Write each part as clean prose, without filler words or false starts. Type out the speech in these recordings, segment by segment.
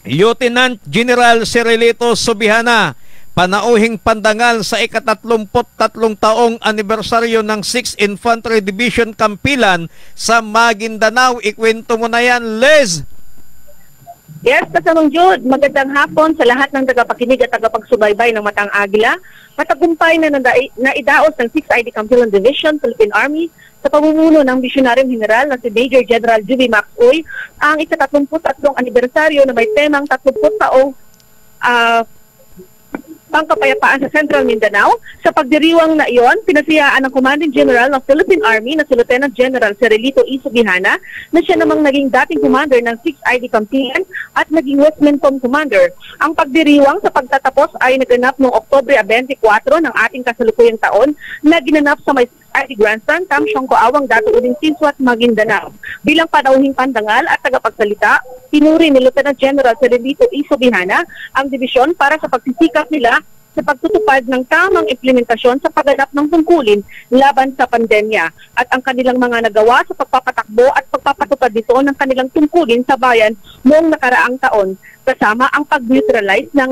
Lieutenant General Cirilito Subihana, panauhing pandangal sa ika-33 taong anibersaryo ng 6th Infantry Division Kampilan sa Maguindanao. Ikwento mo na yan, Liz. Yes, kasamang Jude, magandang hapon sa lahat ng tagapakinig at tagapagsubaybay ng Matang Agila. Matagumpay na naidaos ng 6th ID Kampilan Division, Philippine Army, sa pamumuno ng Misyonaryong General na si Major General Juby Max Uy, ang ika-33 anibersaryo na may temang 30 taong pangkapayapaan sa Central Mindanao. Sa pagdiriwang na iyon, pinasiyaan ng Commanding General ng Philippine Army na si Lieutenant General Cirilito E. Subihana na siya namang naging dating commander ng 6th ID Kampilan at naging Westminton Commander. Ang pagdiriwang sa pagtatapos ay naganap noong Oktubre 24 ng ating kasalukuyang taon na ginanap sa may ID Grandstand, Kamsyong Coawang, Dato Uding Sinswat, Maguindanao. Bilang panauhing pandangal at tagapagsalita, pinuri ni Lieutenant General Cirilito E. Subihana ang dibisyon para sa pagsisikap nila sa pagtutupad ng tamang implementasyon sa pagganap ng tungkulin laban sa pandemya at ang kanilang mga nagawa sa pagpapatakbo at pagpapatupad dito ng kanilang tungkulin sa bayan noong nakaraang taon, kasama ang pag-neutralize ng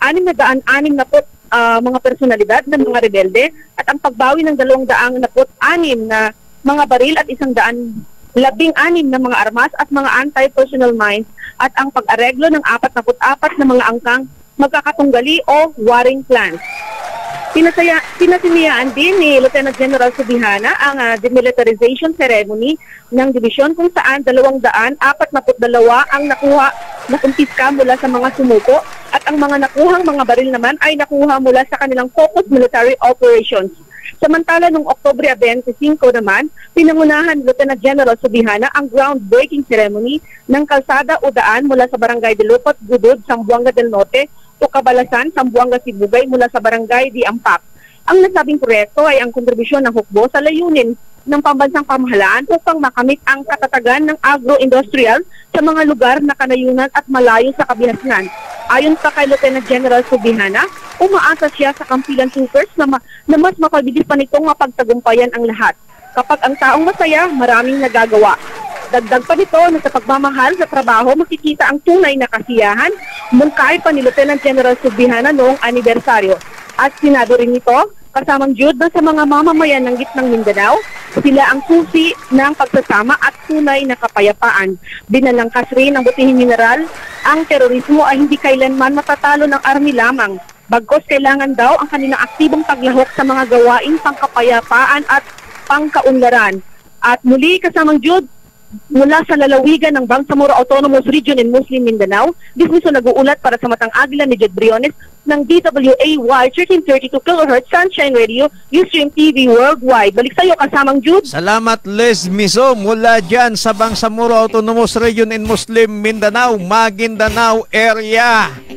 666 mga personalidad ng mga rebelde at ang pagbawi ng 266 na mga baril at 116 na mga armas at mga anti-personal mines at ang pag-areglo ng 44 na mga angkang magkakatunggali o warring plans. Pinasiniyaan din ni Lieutenant General Subihana ang demilitarization ceremony ng division kung saan 242 ang nakumpiska mula sa mga sumuko at ang mga nakuhang mga baril naman ay nakuha mula sa kanilang focused military operations. Samantala, noong Oktubre 25 naman, pinangunahan Lieutenant General Subihana ang groundbreaking ceremony ng kalsada o daan mula sa Barangay de Lupot, Gudud, Zamboanga del Norte, o Kabalasan, Zamboanga, Sibugay mula sa Barangay di Ampak. Ang nasabing proyekto ay ang kontribusyon ng hukbo sa layunin ng pambansang pamahalaan upang makamit ang katatagan ng agro-industrial sa mga lugar na kanayunan at malayo sa kabihasnan. Ayon pa kay Lieutenant General Subihana, umaasa siya sa Kampilan Troopers na mas mapabilis pa nitong mapagtagumpayan ang lahat. Kapag ang taong masaya, maraming nagagawa. Dagdag pa nito na sa pagmamahal sa trabaho, makikita ang tunay na kasiyahan, mungkay pa ni Lieutenant General Subihana noong anibersaryo. At sinado rin nito, kasamang Jude, na sa mga mamamayan ng gitnang Mindanao, sila ang susi ng pagsasama at tunay na kapayapaan. Binalangkas rin ng butihing mineral, ang terorismo ay hindi kailanman matatalo ng army lamang. Bagkos kailangan daw ang kanilang aktibong paglahok sa mga gawaing pangkapayapaan at pangkaunlaran. At muli, kasamang Jude, mula sa lalawigan ng Bangsamoro Autonomous Region in Muslim Mindanao, dismiso nag-uulat para sa Matang Agila ni Jed Briones ng DWAY 1332 kHz Sunshine Radio, Ustream TV Worldwide. Balik sa iyo, kasamang Jude. Salamat, Les Miso, mula dyan sa Bangsamoro Autonomous Region in Muslim Mindanao, Maguindanao area.